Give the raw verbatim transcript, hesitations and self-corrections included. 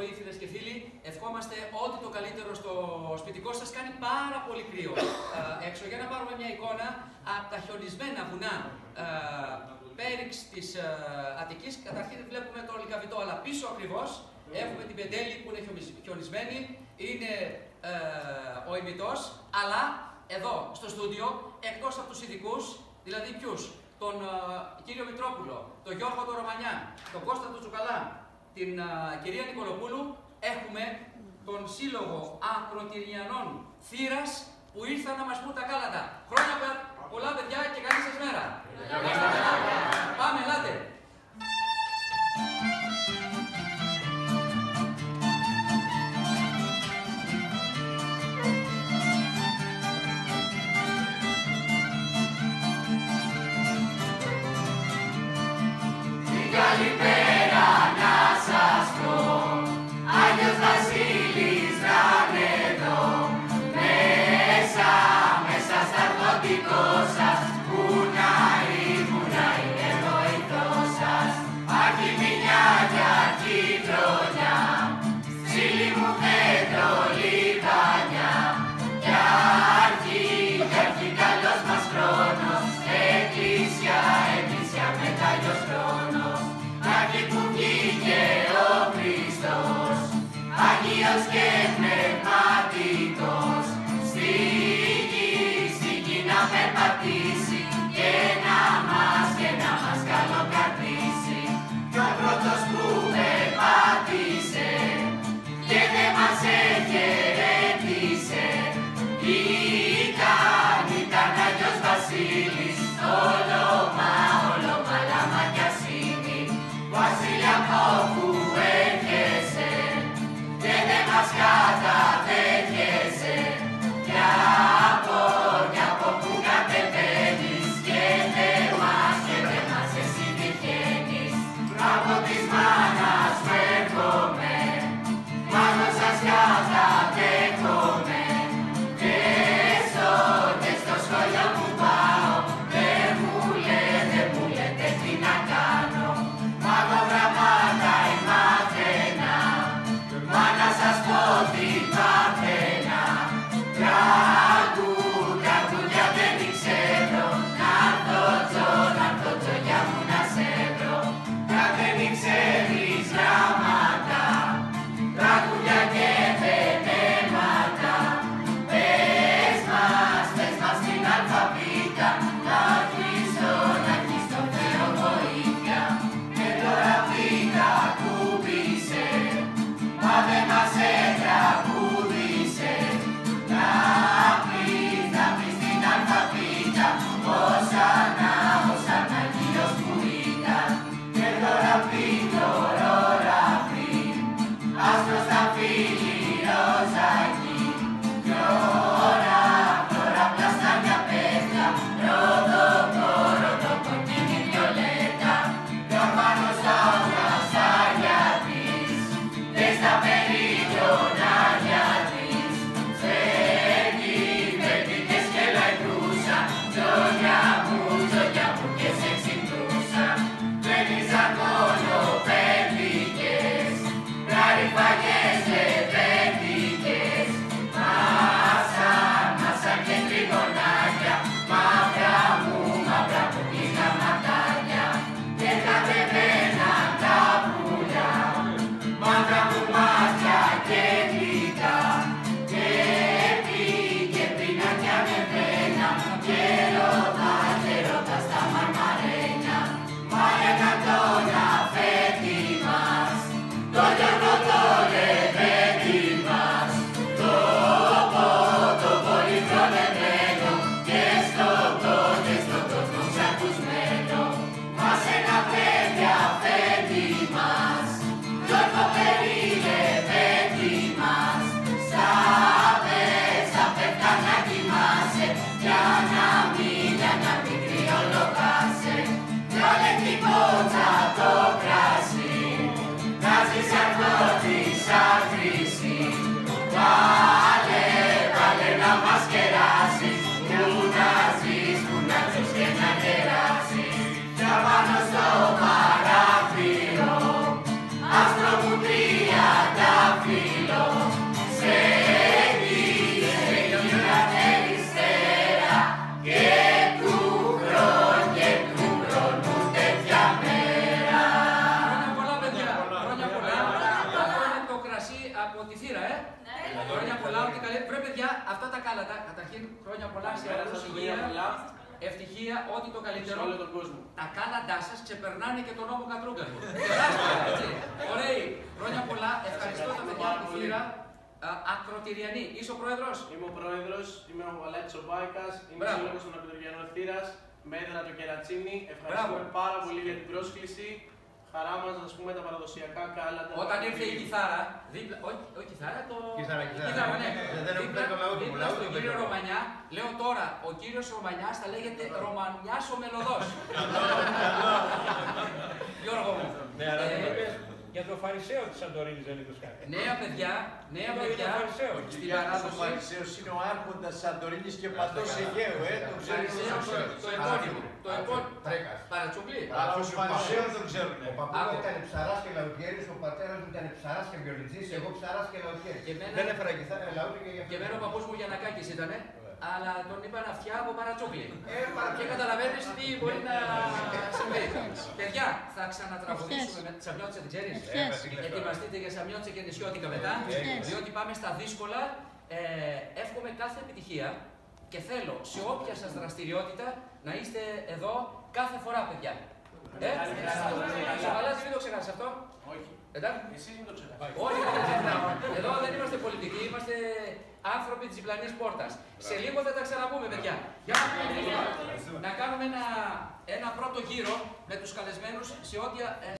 πρωί, φίλες και φίλοι. Ευχόμαστε ό,τι το καλύτερο στο σπιτικό σας. Κάνει πάρα πολύ κρύο ε, έξω. Για να πάρουμε μια εικόνα από τα χιονισμένα βουνά ε, Πέριξ της ε, Αττικής. Καταρχήν βλέπουμε το Λυκαβητό, αλλά πίσω ακριβώς έχουμε την Πεντέλη που είναι χιονισμένη. Είναι ε, ο ημιτός, αλλά εδώ στο στούντιο, εκτός από τους ειδικούς, δηλαδή ποιους? Τον uh, κύριο Μητρόπουλο, τον Γιώργο τον Ρωμανιά, τον Κώστα τον Τσουκαλά, την uh, κυρία Νικολοπούλου, έχουμε τον Σύλλογο Ακροτηριανών Θύρας που ήρθαν να μας πούν τα κάλατα. Χρόνια πολλά παιδιά και καλή σας μέρα. Πάμε, ελάτε. Καλημέρα να σας πω, Άγιος Βασίλης να είναι εδώ. Μέσα, μέσα στα αρθωτικό σας, που να ήμουν να είναι βοηθός σας. Αρχιμηνιά για τη χρονιά, ψήλη μου πέτρο λιβάνια. Για αρχή, για αρχή καλός μας χρόνος, εκκλησιά, εκκλησιά μετάλλιος χρόνος. Που βγήκε ο Χριστός, Άγιος και πνευματικός, στη γη, στη γη να περπατήσει και να μας, και να μας καλοκρατήσει. Κι ο πρώτος που περπάτησε και δεν μας εχαιρέτησε ήταν, ήταν Άγιος Βασίλης, όλομα, όλομα λαμακιασίνη. Βασίλειο που έρχεσαι και δεν μας τη θύρα, ε! Ναι. Χρόνια πολλά, ό,τι καλή. Πρέπει, παιδιά, αυτά τα κάλατα. Καταρχήν, χρόνια πολλά σε όλους, υγεία, ευτυχία, ό,τι το καλύτερο. Σε όλο τον κόσμο. Τα κάλαντά σας ξεπερνάνε και τον νόμο Κατρούγκαλου. Τεράστια, έτσι. Ωραίοι. Χρόνια πολλά. Ευχαριστώ τα παιδιά από τη θύρα. Ακροτηριανή. Είσαι ο πρόεδρος. Είμαι ο πρόεδρος, είμαι ο Αλέξης ο Μπάικας, είμαι σύλλογος των Ακροτηριανών Θύρας, με έδρα το Κερατσίνι. Ευχαριστούμε Μπράβο. πάρα πολύ για την πρόσκληση. Χαρά μας να πούμε τα παραδοσιακά κάλαντα. Όταν ήρθε η κιθάρα, δίπλα. Όχι, όχι κιθάρα, το. Κιθάρα, κιθάρα. κιθάρα ναι. Δεν έχουμε πει το λαό του. Δίπλα στον κύριο Ρωμανιά, λέω τώρα, ο κύριος Ρωμανιάς θα λέγεται Ρωμανιάς ο Μελωδός. Γιώργο μου. Ναι, αλλά δεν είπες για το Φαρισαίο της Σαντορίνης δεν είπες κάτι. Νέα παιδιά, νέα παιδιά. Στην παράδοση ο Φαρισαίος είναι ο άρχοντας της Σαντορίνης και παντός Αιγαίου, ε, το ξέρεις. Το επώνυμο. Το επώνυμο. Παρατσουκλή. Αυτός ο Φαρισαίος τον ξέρουν. Ο παππούς μου ήταν ψαράς και λαουτιέρης, ο πατέρας μου ήταν ψαράς και βιολιτζής, εγώ ψαράς και λαουτιέρης. Δεν έφερα κιθάρα, λαούτι και γι' αυτό. Και εμένα ο παππούς μου Γιαννακάκης ήτανε, αλλά τον είπαν αυτιά από παρατσούκλι. Και καταλαβαίνεις τι μπορεί να συμβεί. Παιδιά, θα ξανατραγουδήσουμε με τη Σαμιώτσα, την ξέρεις. Ετοιμαστείτε για Σαμιώτσα και νησιώτικα μετά, διότι πάμε στα δύσκολα. Εύχομαι κάθε επιτυχία και θέλω σε όποια σας δραστηριότητα να είστε εδώ κάθε φορά, παιδιά. Ε, Σαββαλάζη, μην το ξεχάσεις αυτό. Όχι. Εντάξει. Εσείς μην το ξεχάσετε. Όχι, δεν το ξεχνάω. Εδώ δεν είμαστε πολιτικοί, είμαστε άνθρωποι της διπλανής πόρτας. Σε λίγο θα τα ξαναπούμε, παιδιά. Για να κάνουμε ένα, ένα πρώτο γύρο με τους καλεσμένους σε ό,τι